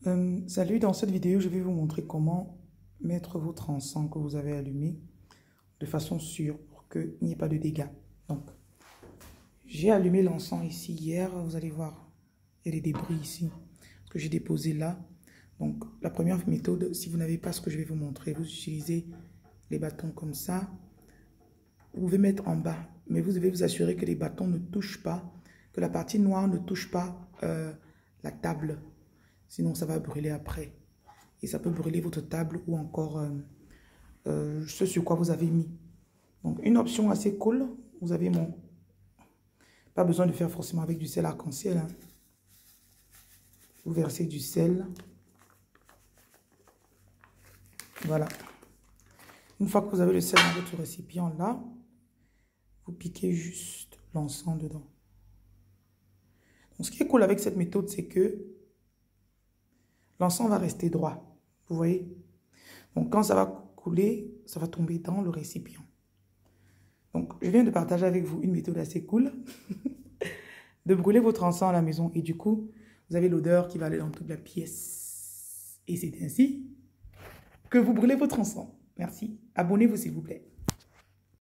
Salut, dans cette vidéo, je vais vous montrer comment mettre votre encens que vous avez allumé de façon sûre pour qu'il n'y ait pas de dégâts. Donc, j'ai allumé l'encens ici hier, vous allez voir, il y a des débris ici que j'ai déposé là. Donc, la première méthode, si vous n'avez pas ce que je vais vous montrer, vous utilisez les bâtons comme ça. Vous pouvez mettre en bas, mais vous devez vous assurer que les bâtons ne touchent pas, que la partie noire ne touche pas la table. Sinon, ça va brûler après. Et ça peut brûler votre table ou encore ce sur quoi vous avez mis. Donc, une option assez cool. Vous avez mon... Pas besoin de faire forcément avec du sel arc-en-ciel. Hein. Vous versez du sel. Voilà. Une fois que vous avez le sel dans votre récipient là, vous piquez juste l'encens dedans. Donc, ce qui est cool avec cette méthode, c'est que l'encens va rester droit. Vous voyez? Donc, quand ça va couler, ça va tomber dans le récipient. Donc, je viens de partager avec vous une méthode assez cool de brûler votre encens à la maison. Et du coup, vous avez l'odeur qui va aller dans toute la pièce. Et c'est ainsi que vous brûlez votre encens. Merci. Abonnez-vous s'il vous plaît.